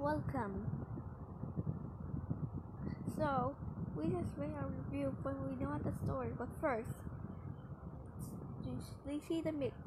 welcome. So, we just made our review when we know the story, but first, they see the mix.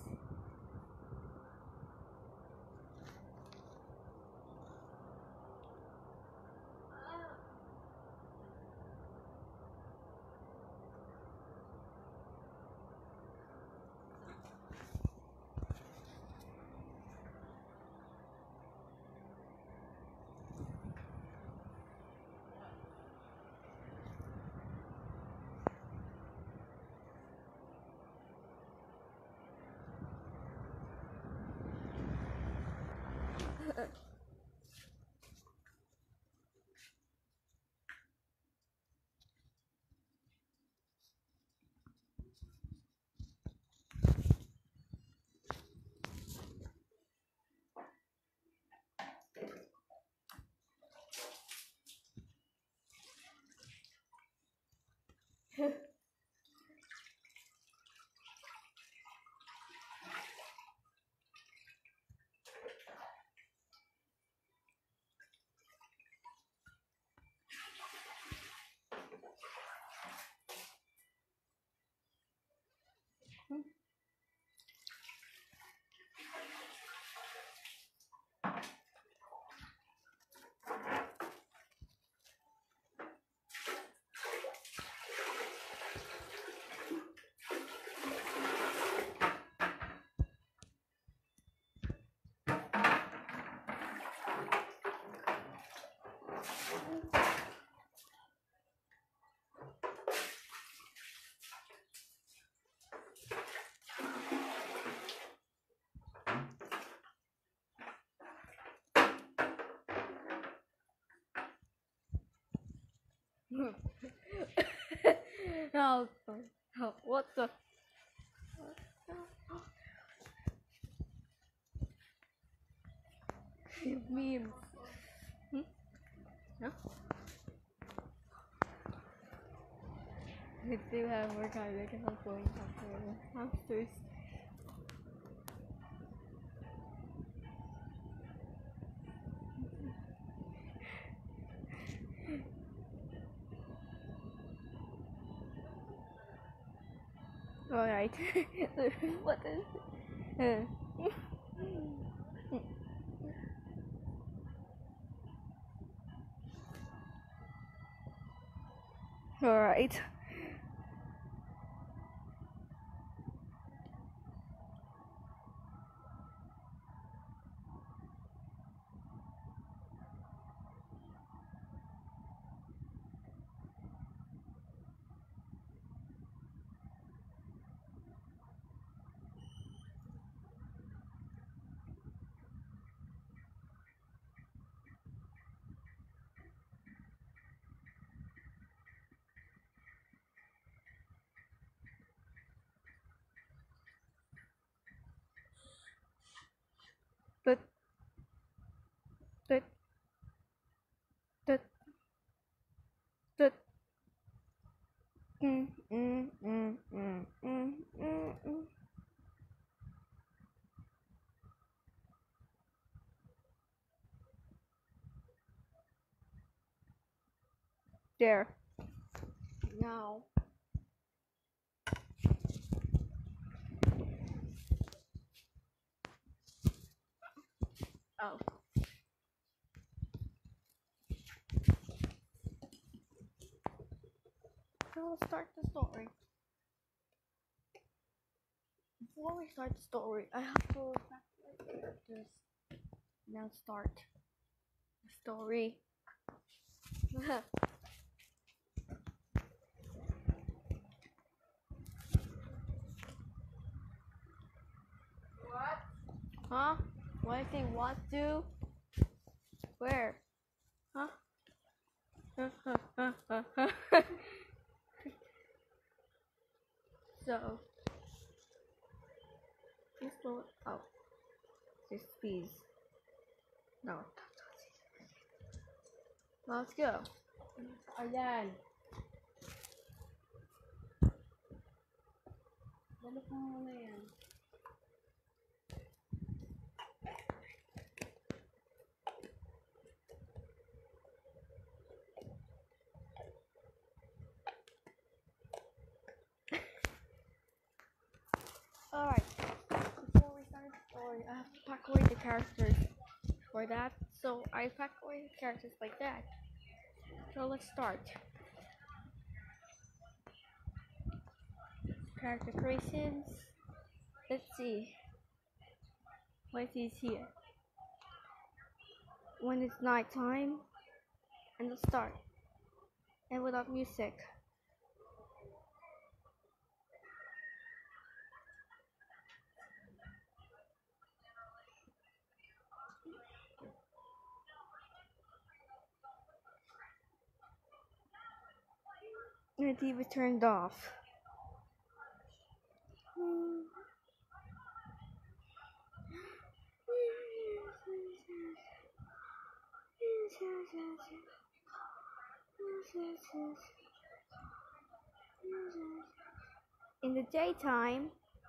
Oh, what the? Memes. No? We do have more time. I can help going after the hamsters. Alright. What is it? Alright. But that that that mm, mm, mm, mm, mm, mm, mm. There. Now. Oh. So let's start the story. Before we start the story, I have to evacuate the characters. Now start the story. What? Huh? What I say what do? Where? Huh? So this will oh this piece. No. Let's go. Ayan. Balik mo muna yan. have to pack away the characters for that. So I pack away the characters like that. So let's start. Character creations. Let's see. What is here? When it's night time, and let's start. And without music. And the TV turned off. In the daytime,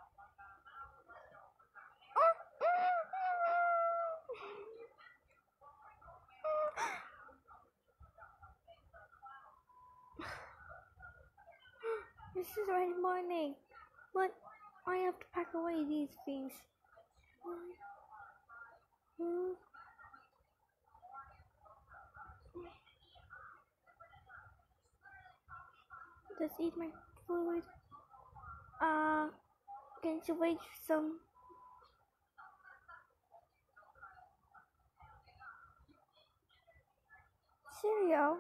this is already morning, but I have to pack away these things. Just eat my food. Can you wait for some cereal?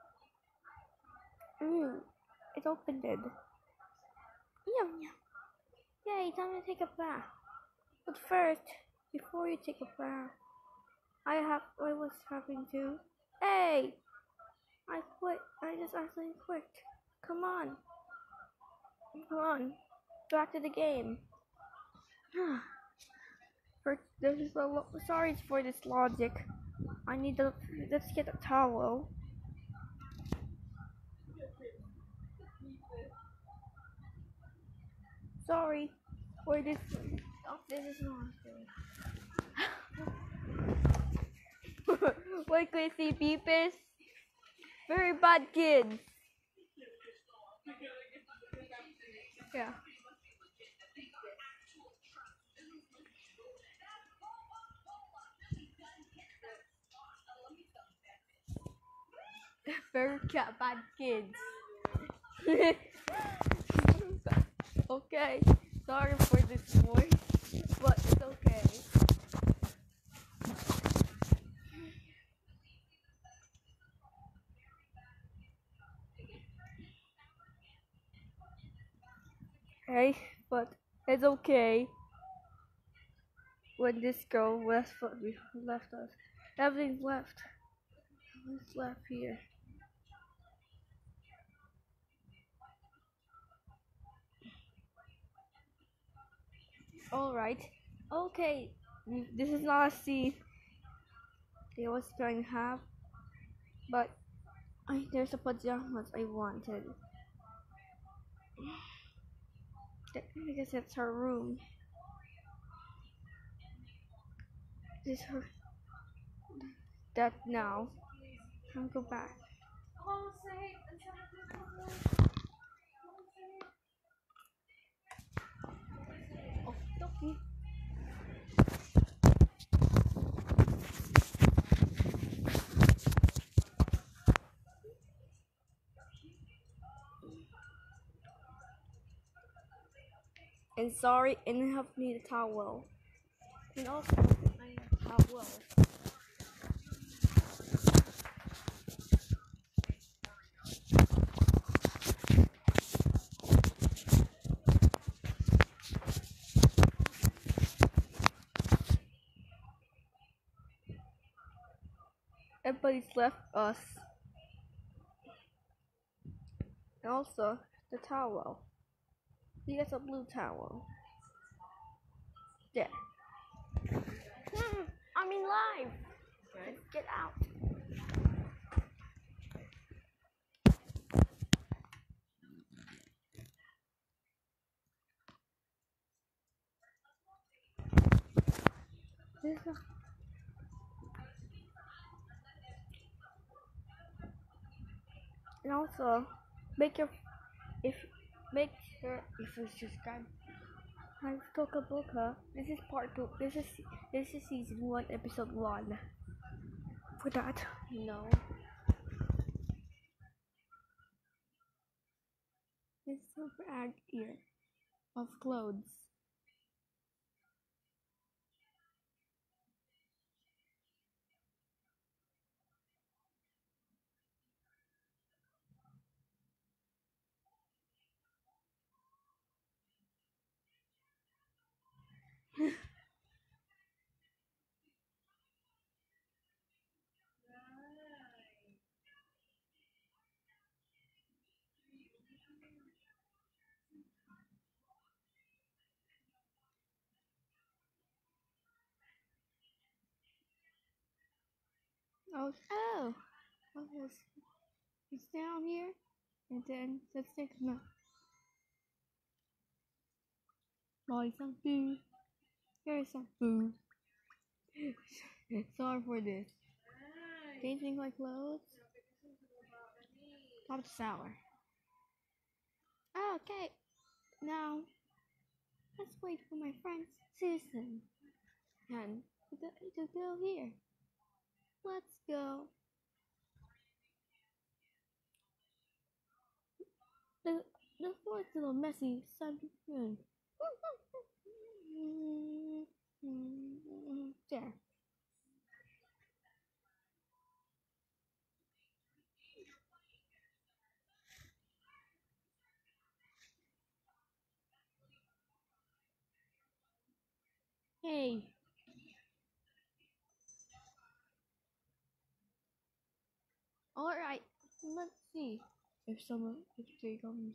It opened it. Yum yum. Yay, time to take a bath. But first, before you take a bath, I was having to. Hey! I quit. I just actually quit. Come on. Come on. Back to the game. Sorry for this logic. I need to. Let's get a towel. Sorry for this. Oh, this is not good. What could see Beepus? Very bad kids. Yeah. Very bad kids. Okay. Sorry for this voice, but it's okay. Hey, but it's okay. When this girl left us, everything's left. What's left here? Alright. Okay. This is not a scene I was going to have, but there's a pajamas I wanted. I guess it's her room. This is her. That now. I'll go back. Oh, okay. And sorry, and I have need a towel. And also, I need a towel. Everybody's left us. And also, the towel. He has a blue towel. There. I'm in live. Let's get out. And also, make sure if you subscribe I've Toka Boka. This is part 2. This is season 1, episode 1. For that. No. This is a bag here of clothes. Oh, it's down here, and then let's take a look. Buy some food. Here's some food. Sorry for this. Changing my clothes. Top sour. Okay, now let's wait for my friend Susan and to go here. Let's go. The the floor is a little messy. Sun. There. Hey. All right. Let's see if they comes.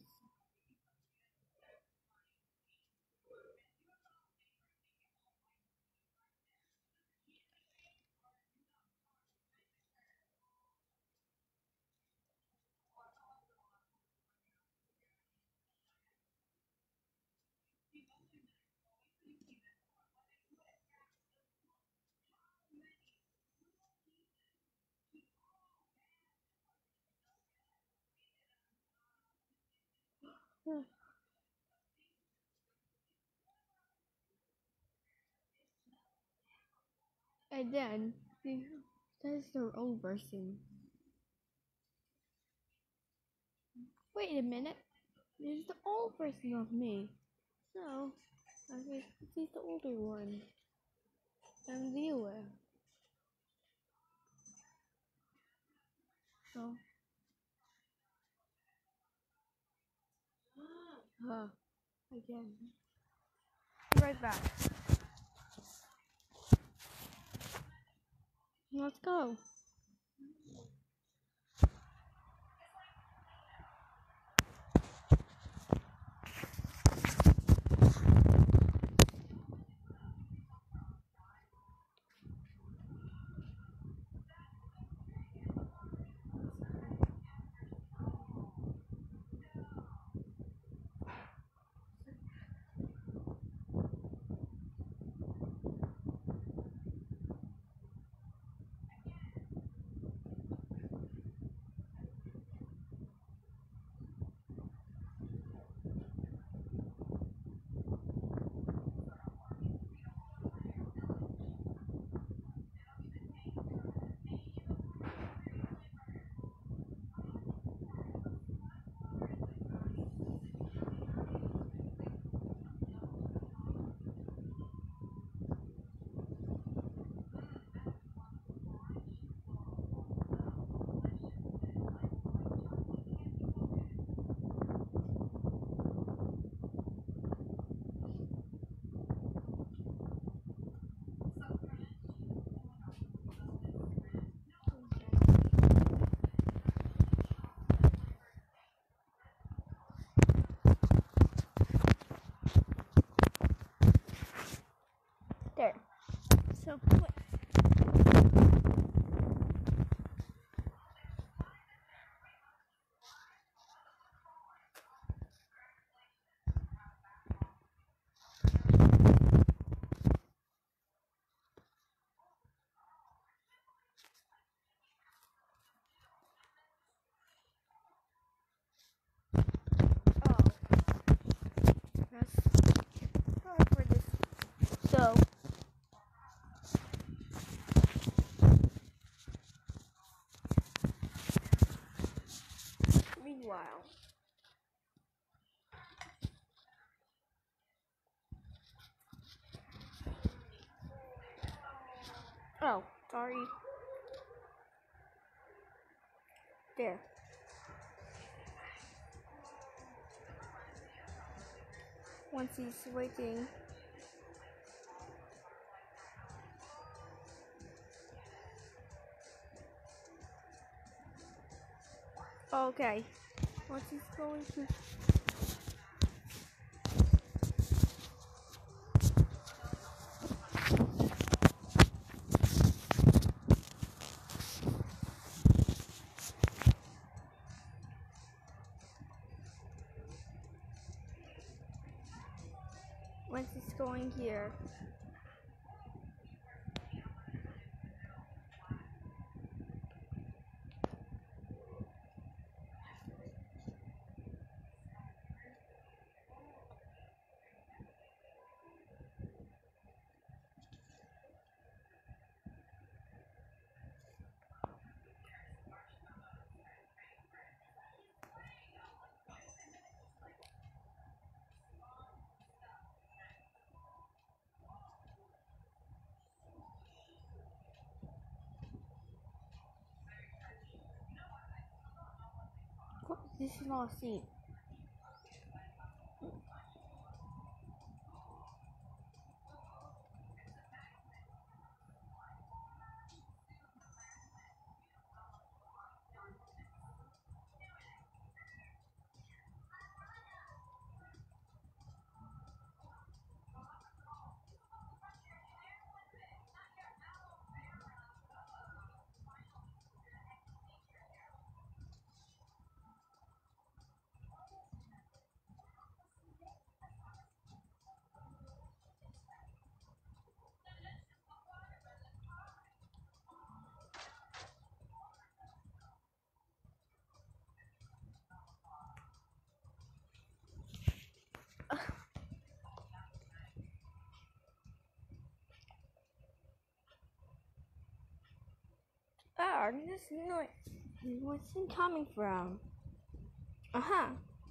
And then that's their own version. Wait a minute. This is the old version of me. So, I guess this is the older one. And viewer. So, again. Be right back. Let's go. There. So quick. Oh. That's Oh, sorry. There. Once he's waiting. Okay. Once he's going to. Once he's going here. This is not a scene. This noise. Where's it coming from? Uh-huh.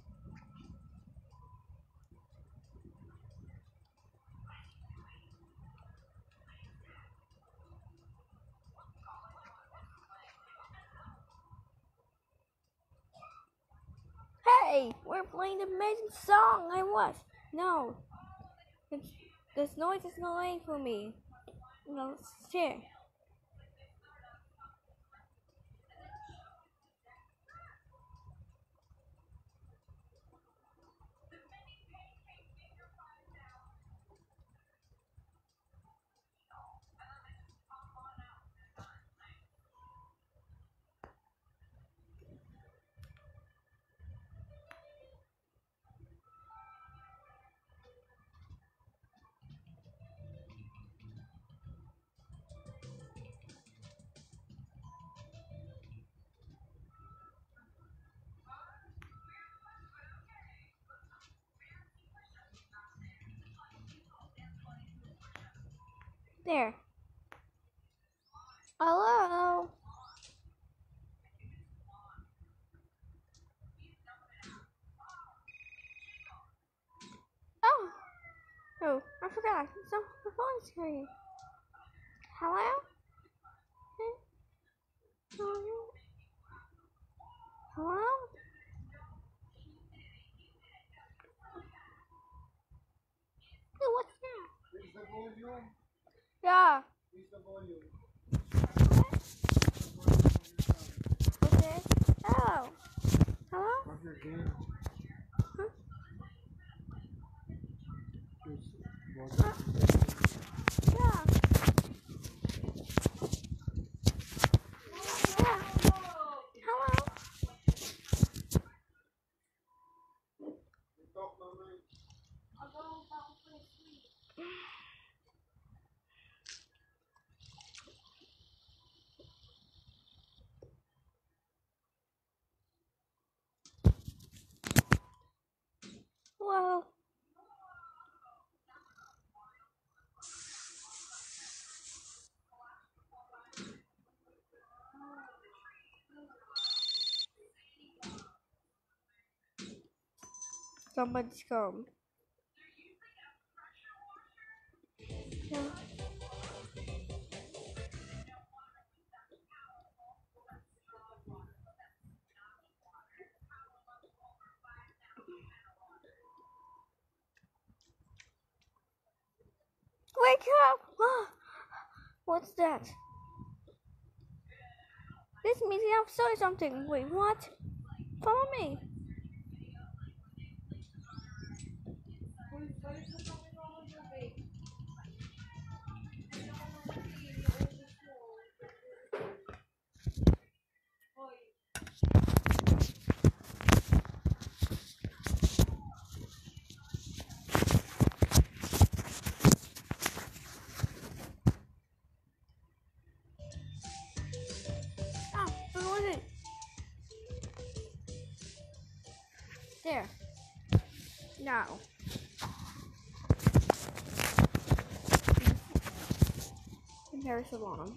Hey, we're playing the amazing song. I was. No. This noise is annoying for me. No, share. There. Hello. Oh. Oh, I forgot. It's on the phone screen. Hello? Hello? Hey, what's that? Is the volume? Yeah. Is the volume? What's this? Oh. Hello? What's your game? Huh? Yeah. Yeah. Hello? You talk no man. Well. Somebody's come. Yeah. up! Ah, what's that? This means I have saw something. Wait, what? Follow me. Balik mo sa akin ako gabi. Hoy. Ah, where was it? There. Now. There's a long.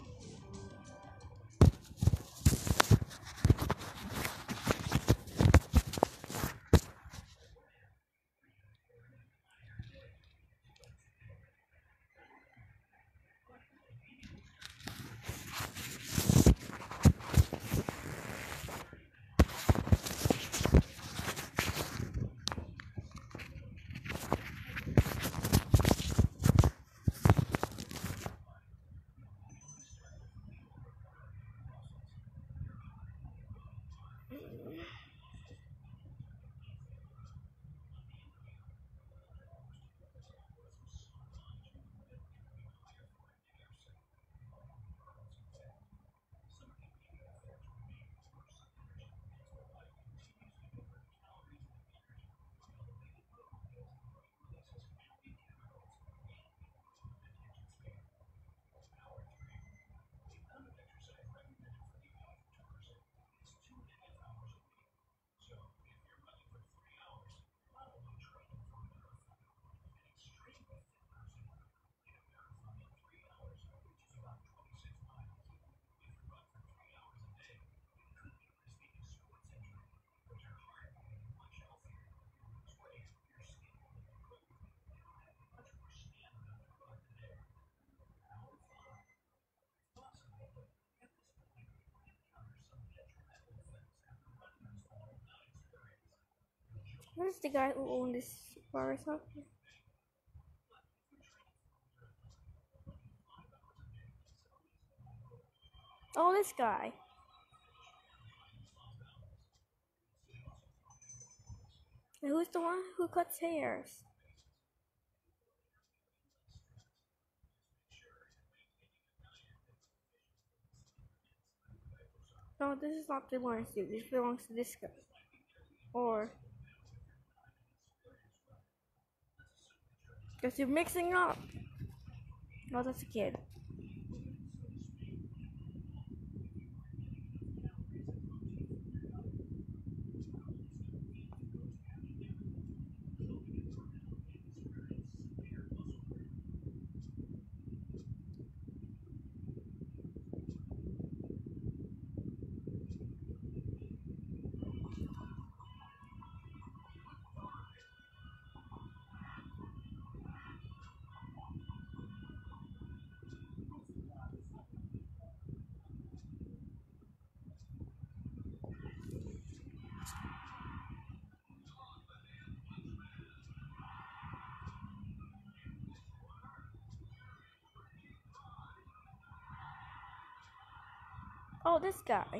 Where's the guy who owned this bar or something? Oh, this guy. And who's the one who cuts hairs? No, this is not belongs to you. This belongs to this guy. Or because you're mixing up. No, that's a kid. Oh, this guy.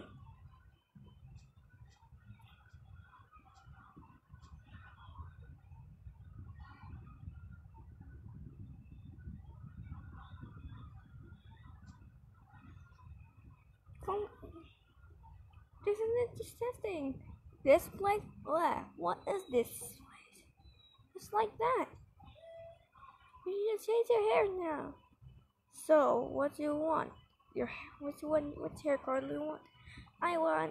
Come. Isn't it disgusting? This place? What is this place? It's like that. You need to change your hair now. So, what do you want? Which hair color do you want? I want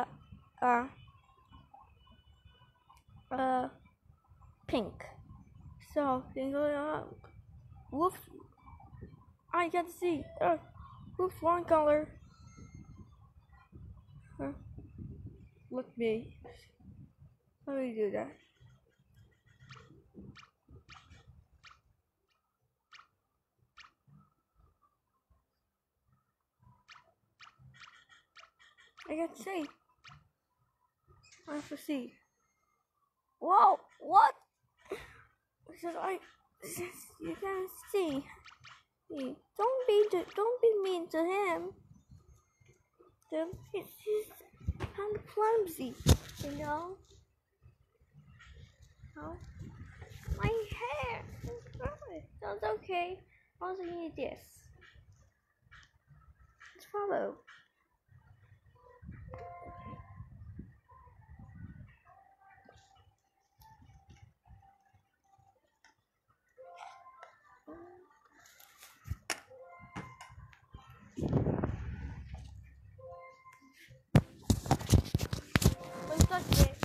pink. So, can go whoops. I can see. Whoops, one color. Look me. How do you do that? I can see. I have to see. Whoa! What? You can see. Hey, don't be mean to him. He's kind of clumsy, you know. Oh, my hair. That's okay. Also, you need this. Let's follow. Let's touch it.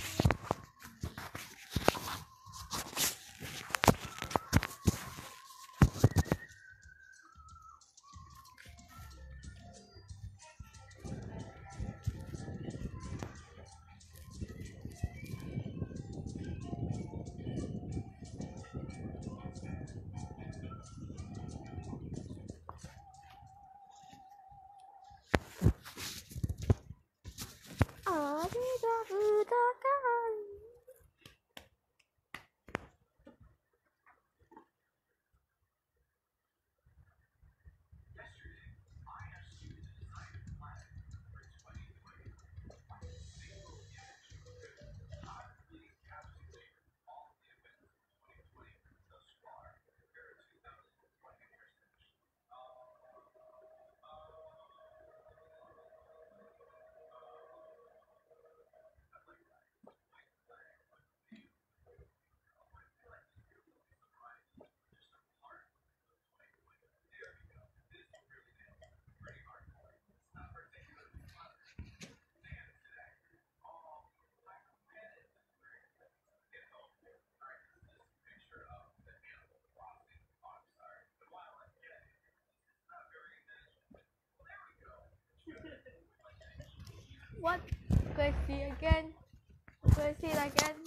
What? Go see again. Go see it again.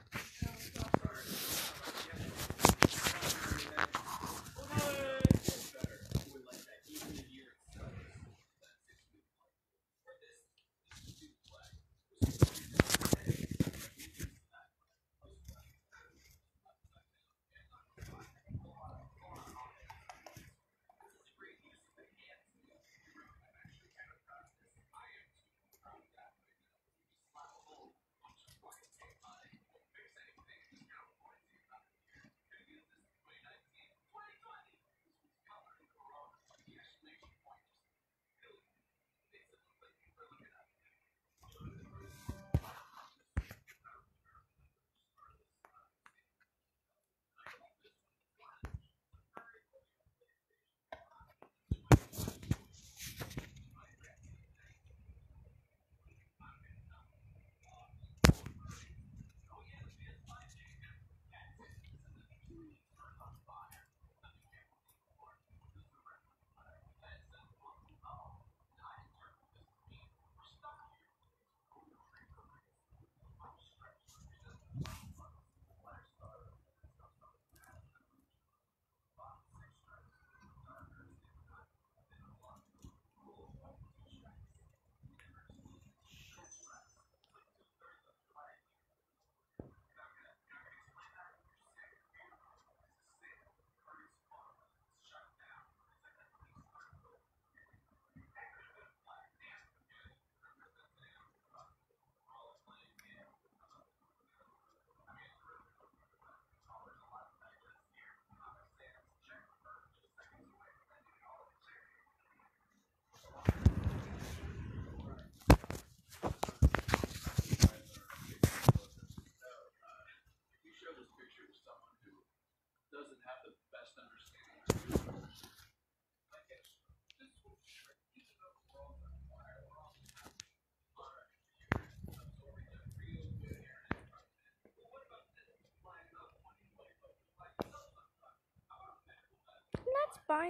Let's buy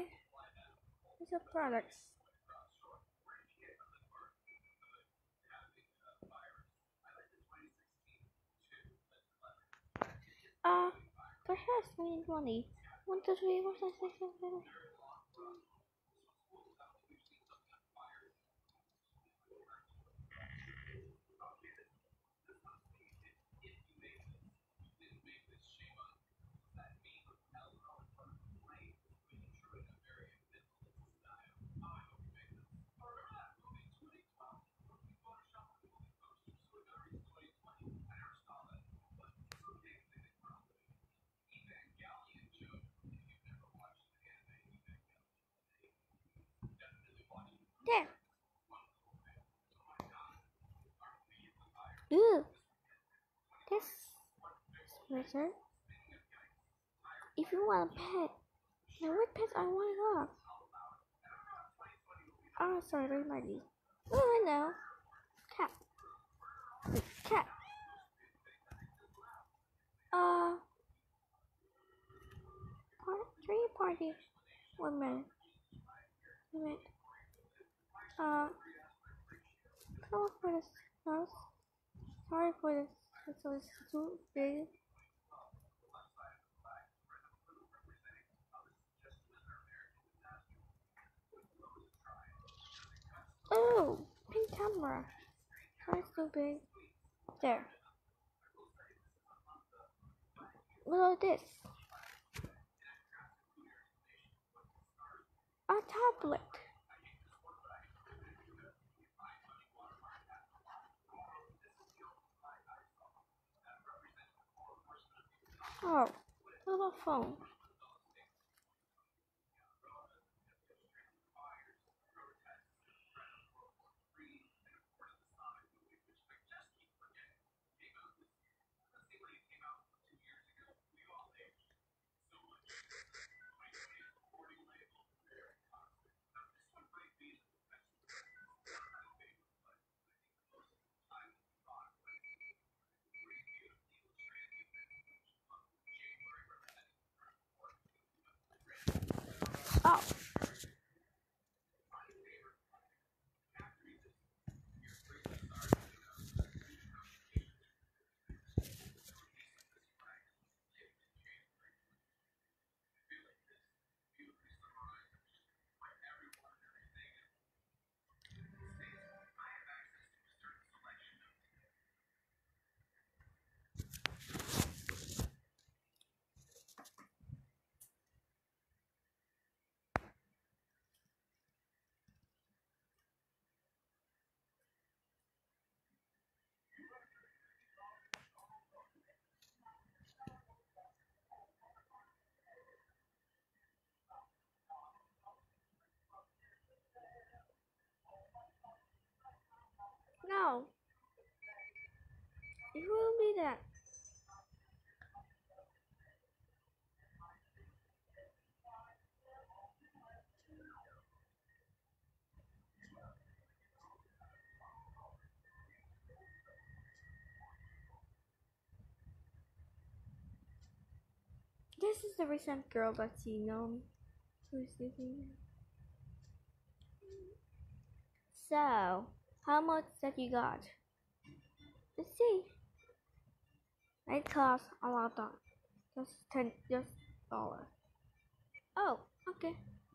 these products. Uh, perhaps we need money. 1, 2, 3, 4, 5, 6, 7, 8. There. Ooh. This sweater. If you want a pet, now what pets I want to have? Oh, sorry, very mighty. Oh, I know. Cat. Cat. Three party. 1 minute. 1 minute. Sorry for this house. Sorry for this. It's too big. Oh, pink camera. Why it's so big? There. Look at this. A tablet. Oh, little phone. Oh. No. It will be that. This is the recent girl that you know. Who's sitting? So, how much that you got? Let's see. It costs a lot of just $10. Oh, okay.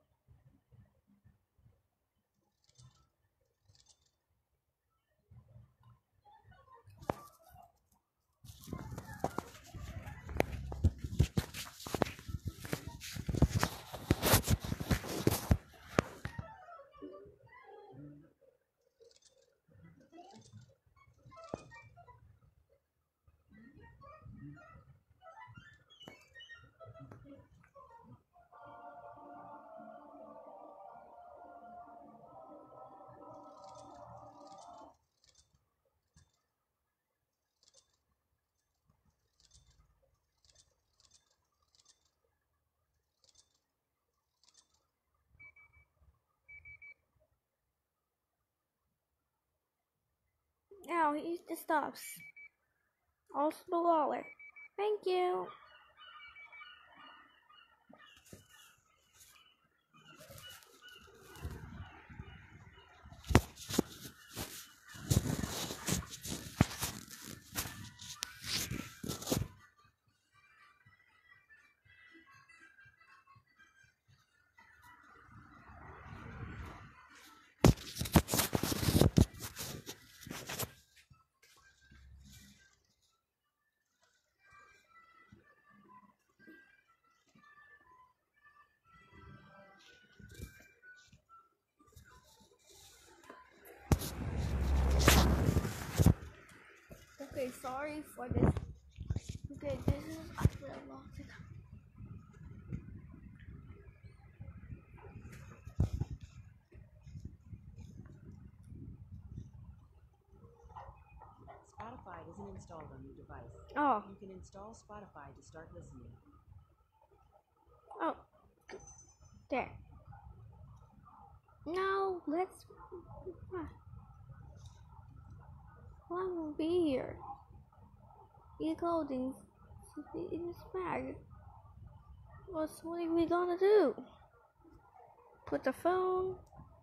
Now here's the stops. Also the wallet. Thank you. Okay, sorry for this. Okay, this is actually a lot. isn't installed on your device. Oh, You can install Spotify to start listening. oh, there. Now let's. What will be here? E-clothing in this bag. What are we gonna do? Put the phone,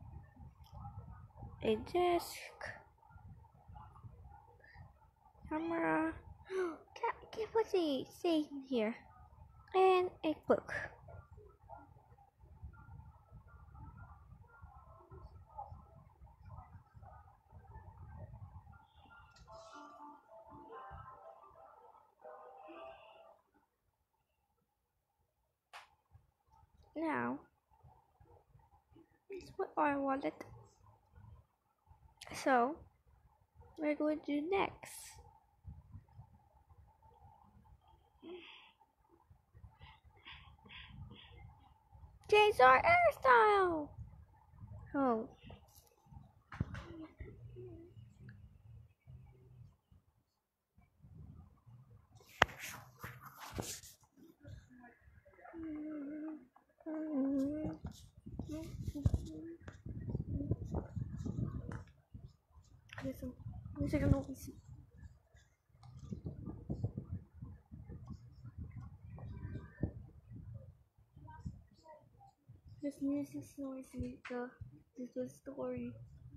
a desk, camera. What's he saying here? And a book. Now, that's what I wanted. So, we're going to do next. Change our hairstyle. Oh. Listen, listen. This music noise is the story.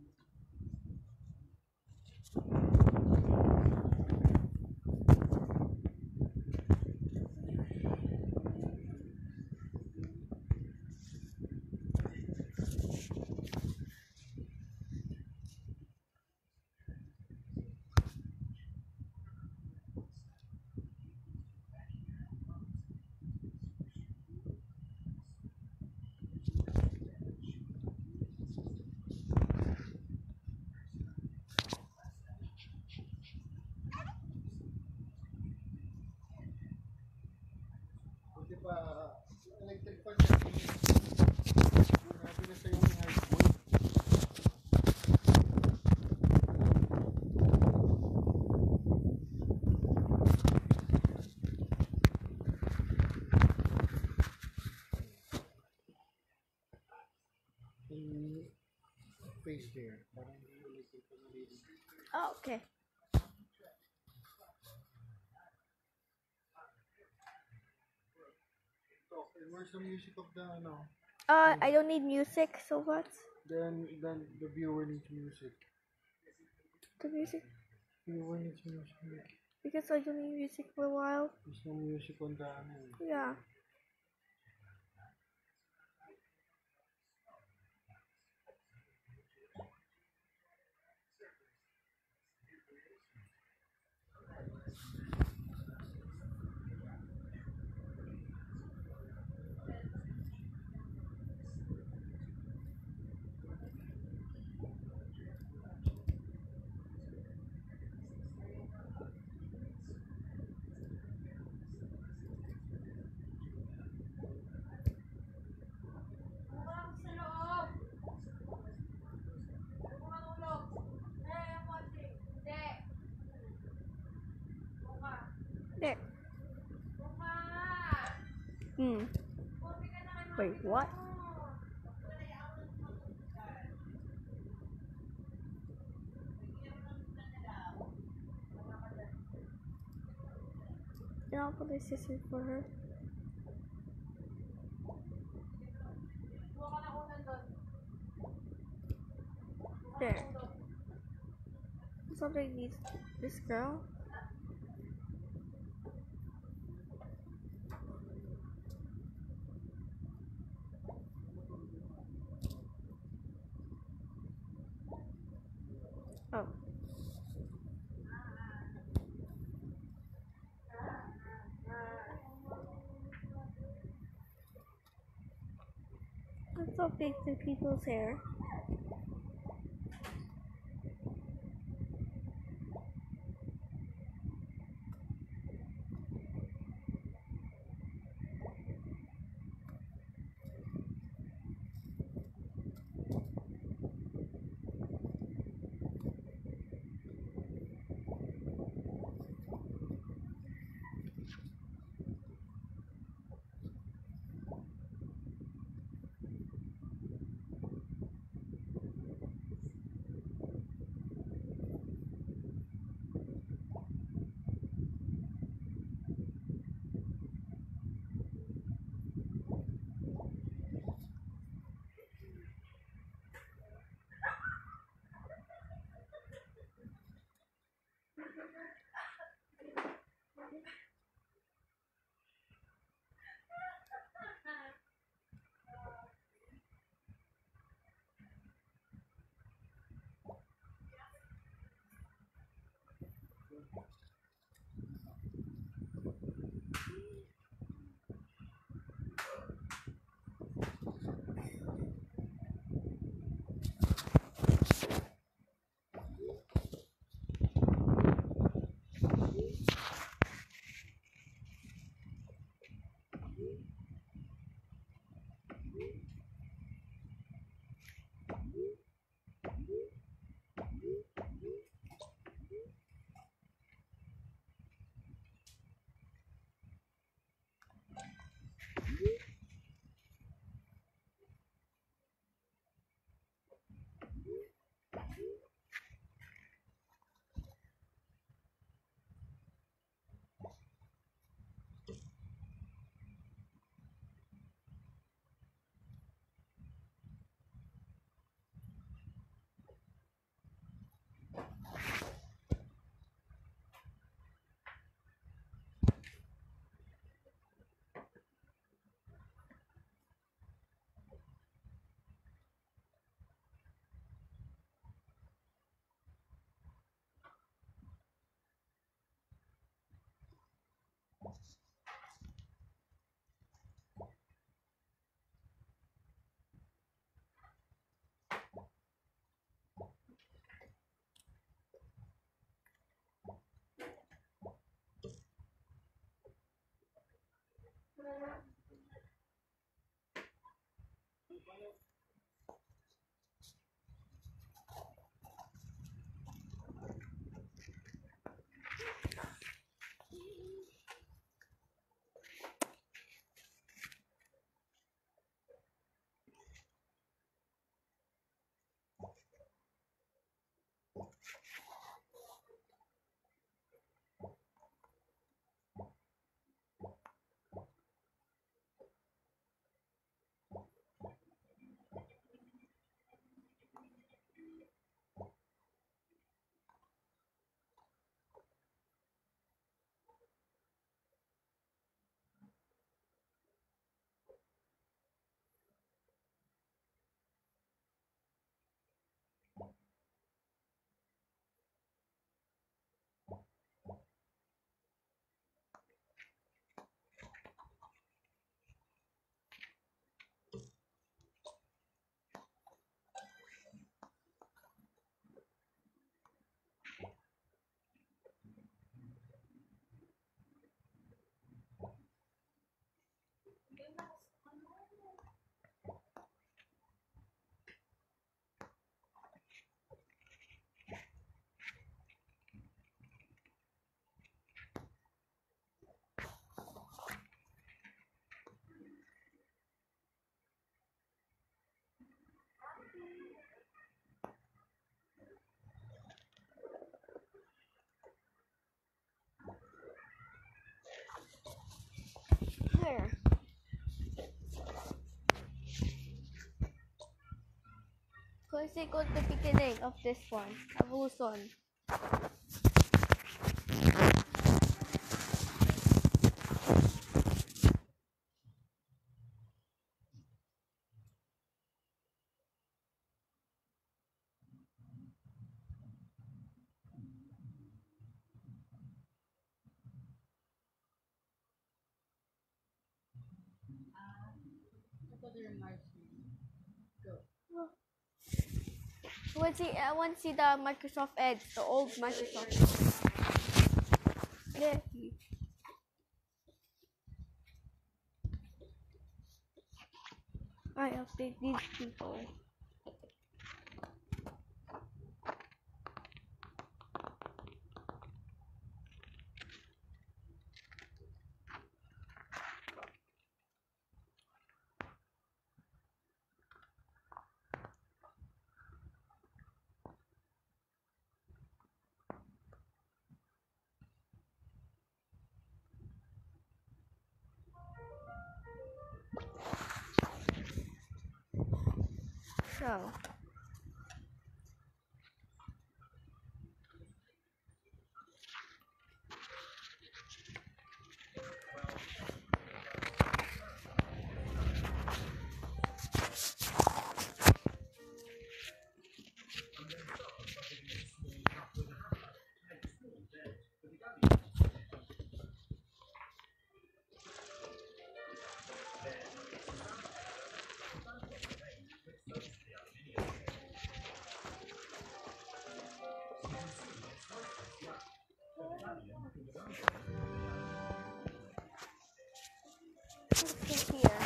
Buti pa, electric fan niya. Sinabi na sa'yo yung high school. Yung face there, parang yung electric fan lady. Oh, okay. So, where's the music of the, ano? I don't need music, so what? Then the viewer needs music. The music? Viewer needs music. Because I don't need music for a while. There's no music on the, ano. Yeah. There. Wait, what? And I'll put this scissors for her. There. Something needs this girl. Oh. Let's update the people's hair. here. Because they got the beginning of this one, evolution. I want to see the Microsoft Edge, the old Microsoft Edge. There. I update these people. So. Let's go here.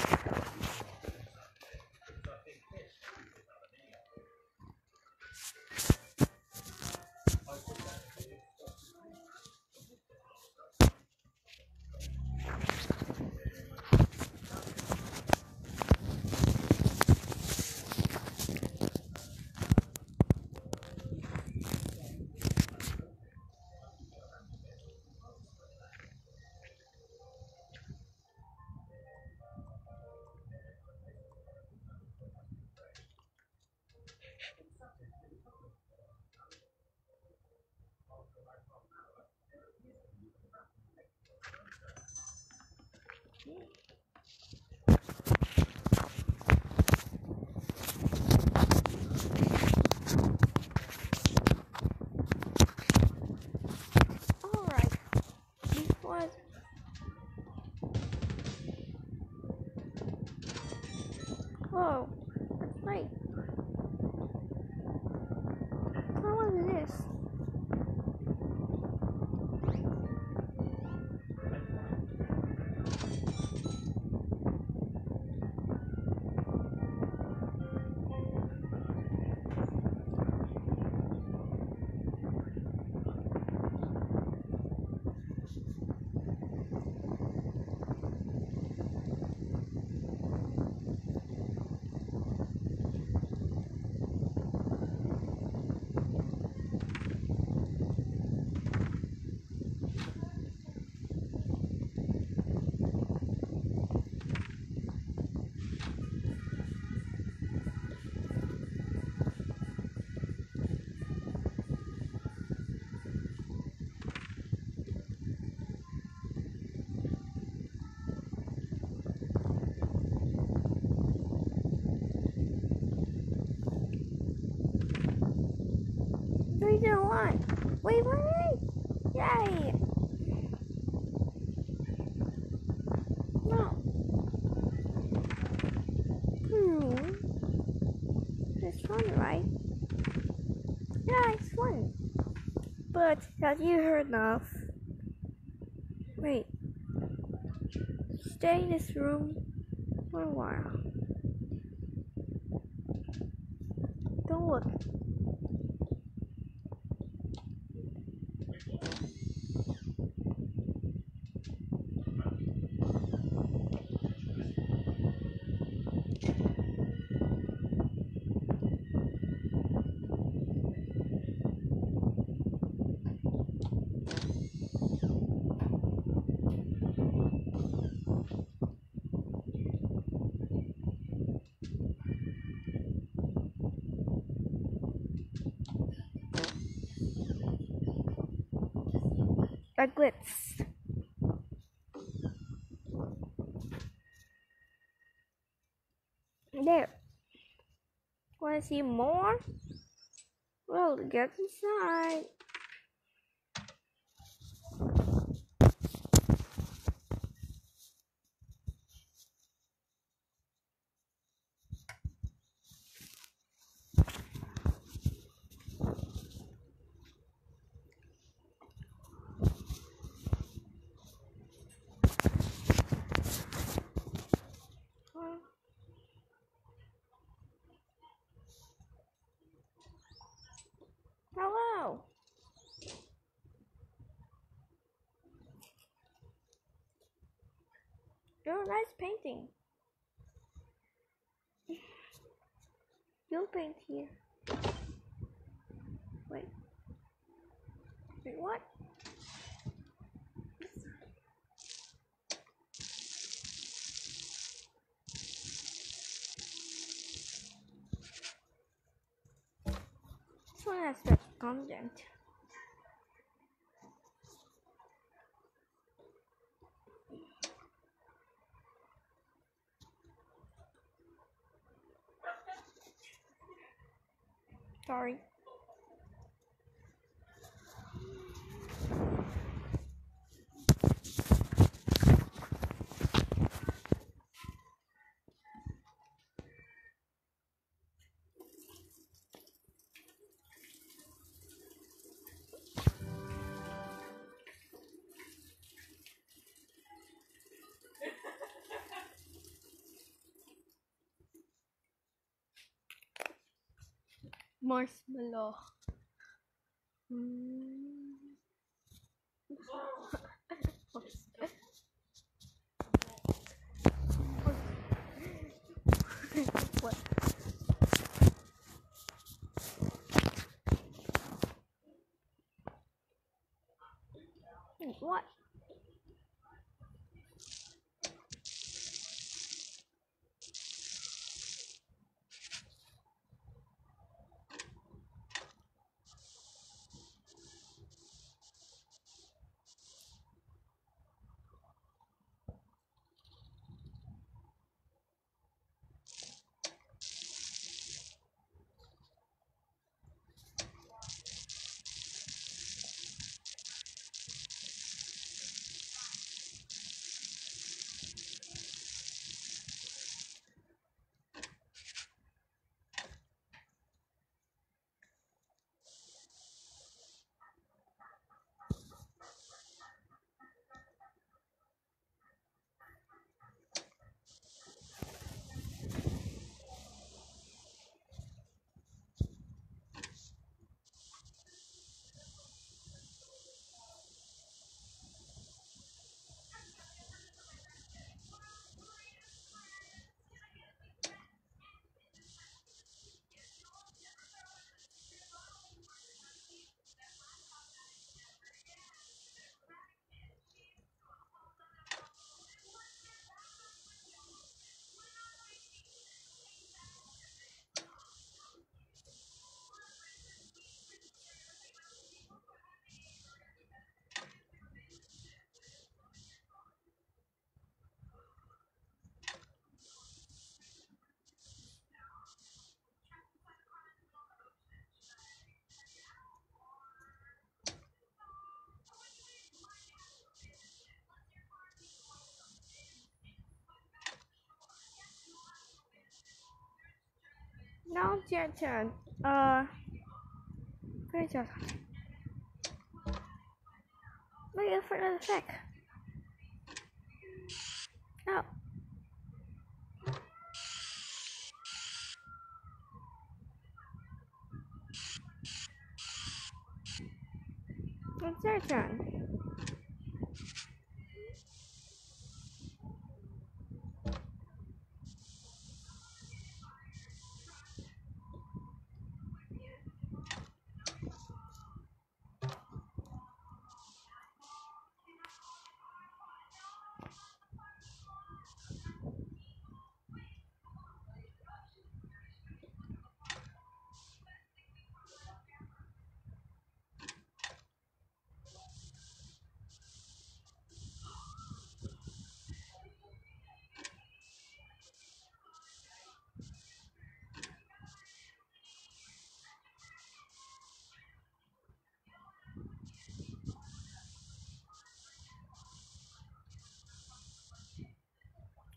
Alright. This was whoa, that's right. How was this? Three, two, one. Wait, wait! Yay! No. It's fun, right? Yeah, it's fun. But have you heard of? Wait. Stay in this room for a while. Don't look. a glitz. There. Wanna see more? Well, get inside. Hello. Oh, nice painting. You'll paint here. Wait. Wait, what? This one has special content. Sorry. Marshmallow. What? What? Now it's your turn. Where's your wait for another sec. Oh. It's your turn.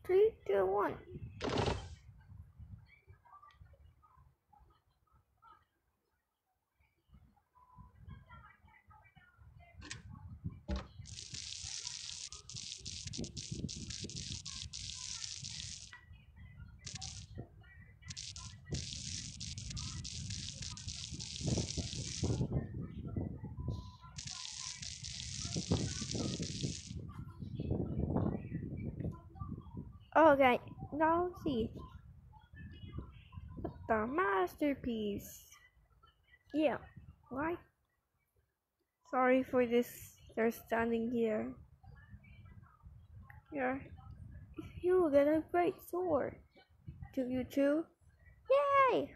Three, two, one. Okay, now see. The masterpiece. Yeah, right? Sorry for this. They're standing here. Yeah. You get a great sword. Do you too? Yay!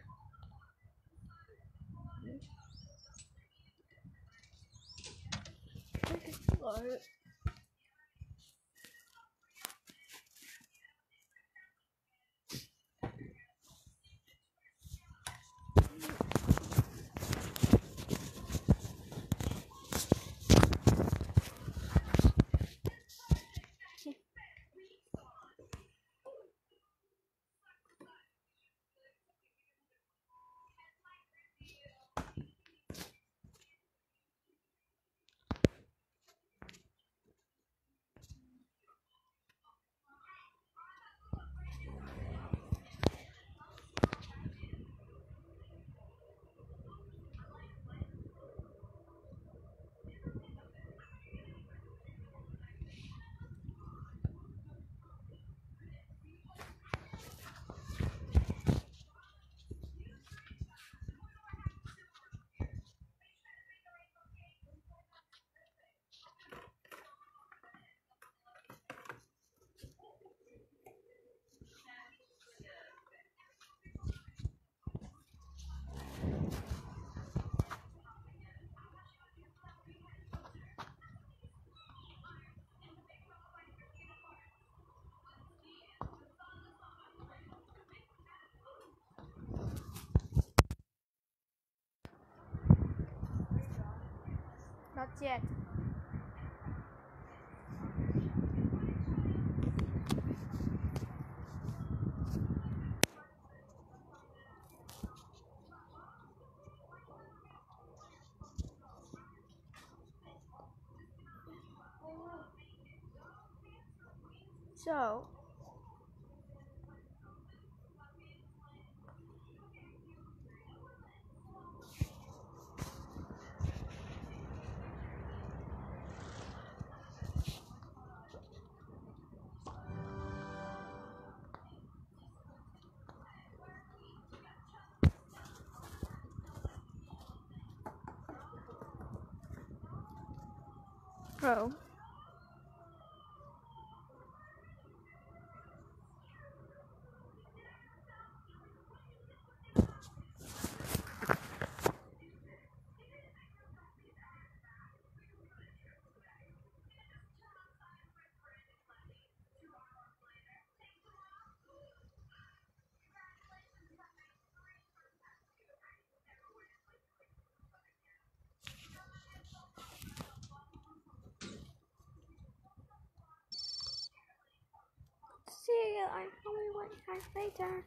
Not yet. So, pro. See you. I'm coming 1 time later.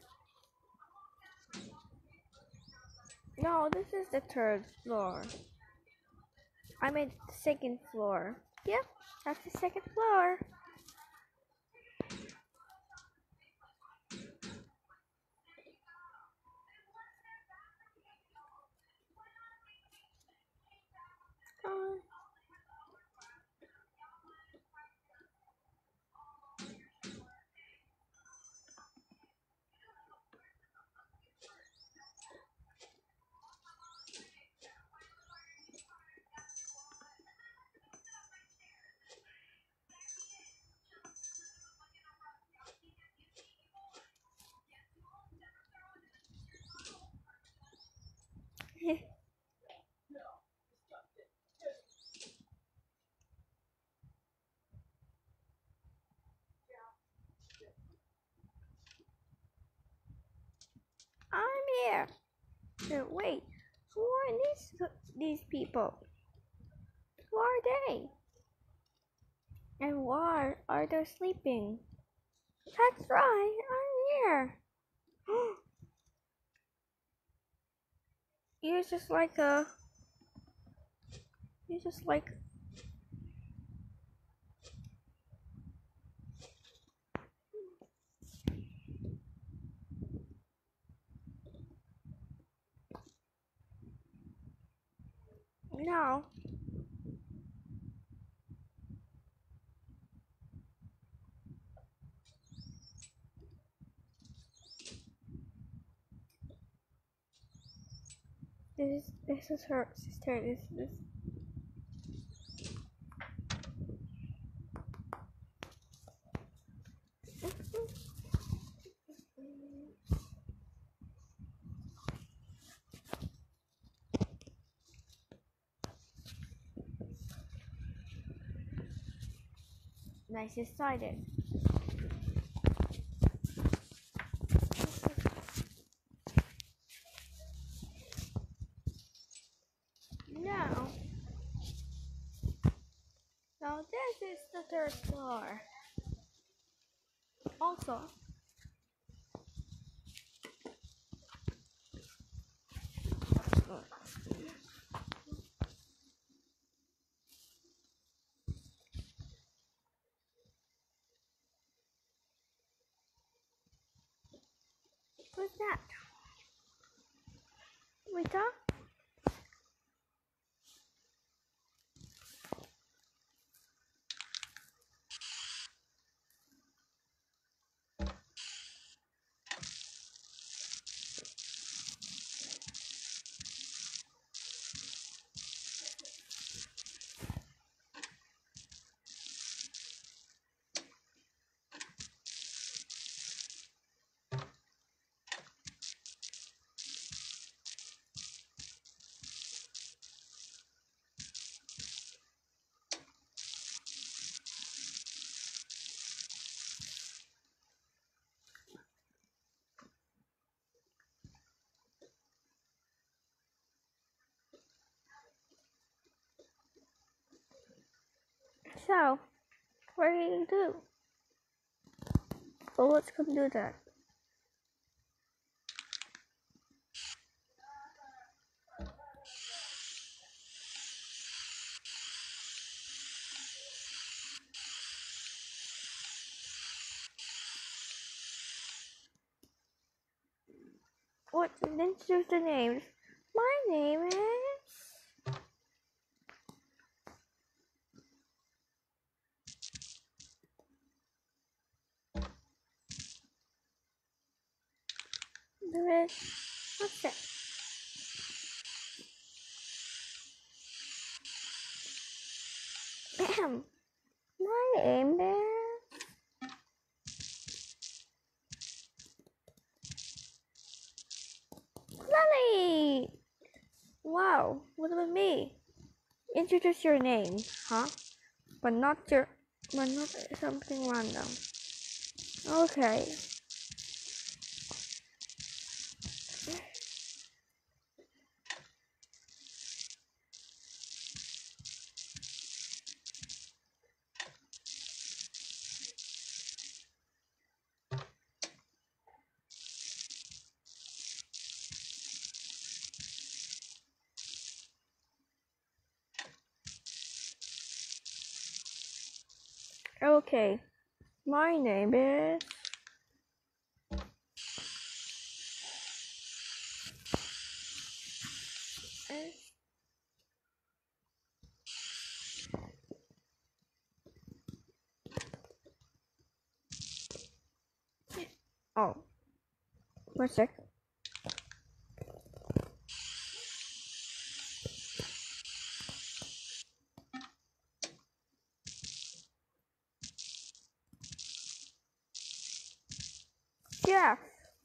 No, this is the third floor. I mean, second floor. Yep, that's the second floor. Uh, I'm here. Wait, who are these people? Who are they? And why are they sleeping? That's right, I'm here. You're just like a. You're just like. No. This is her sister. This. Nice decided. Now. Now this is the third floor. Also. What's that? Rita? So, what are you gonna do? Well, let's come do that. What? Then choose the names. My name is. There is. What's that? Bam. My name is. Lily. Wow. What about me? Introduce your name, huh? But not your. But not something random. Okay. Okay. My name is. Oh. 1 sec. Jeff.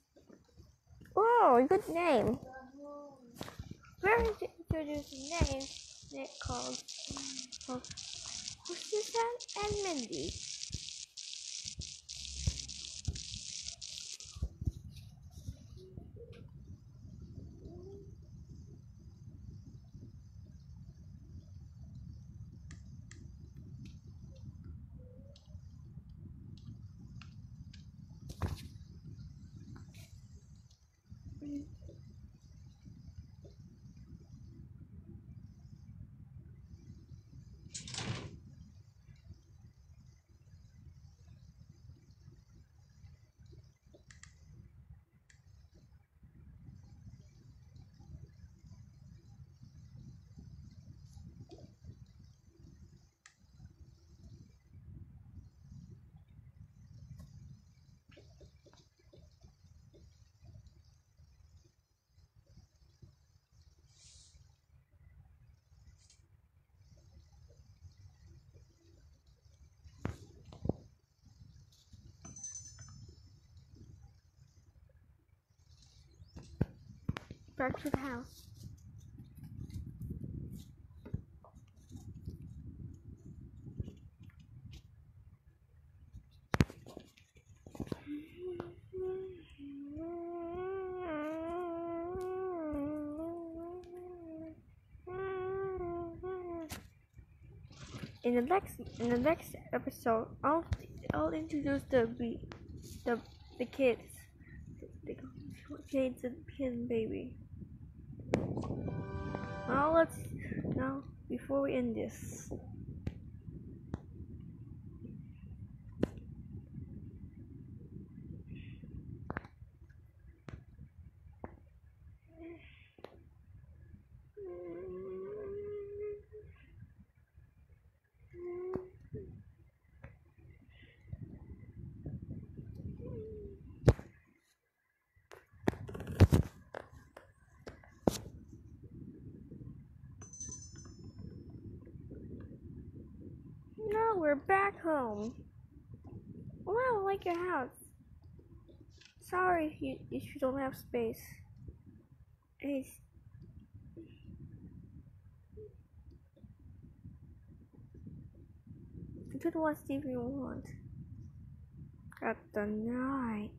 Whoa, good name. Very introducing name. Nick called. Susan and Mindy. back to the house. In the next episode, I'll introduce the kids, the kids and baby. Now before we end this. Now we're back home. Wow, I like your house. Sorry if you don't have space. You could watch TV you want. At the night.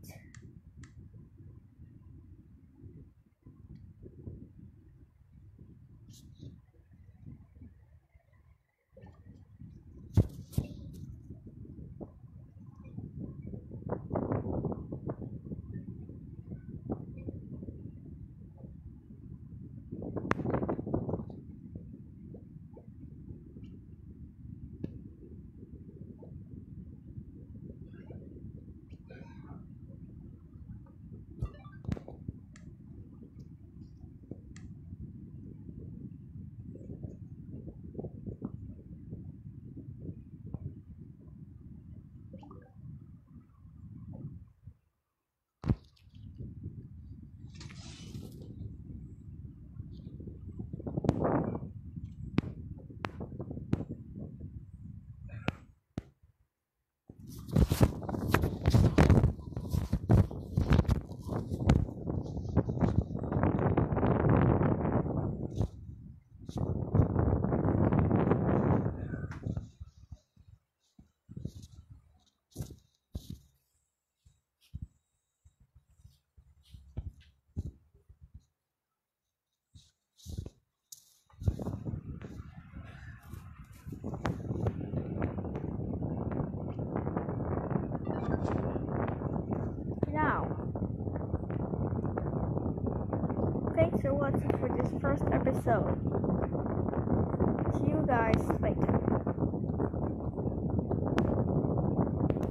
Thanks for watching for this first episode. See you guys later.